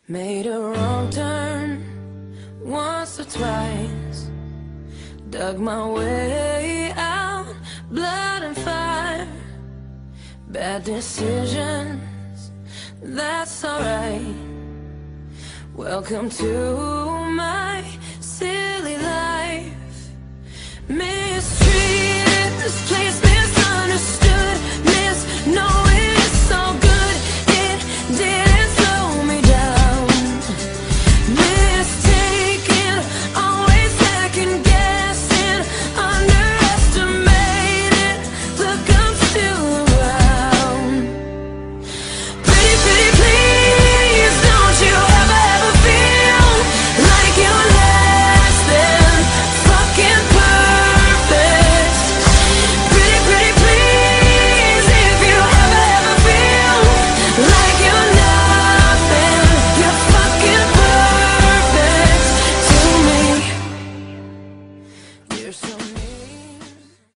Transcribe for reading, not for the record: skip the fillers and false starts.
Made a wrong turn once or twice, dug my way out, blood and fire. Bad decisions, that's alright. Welcome to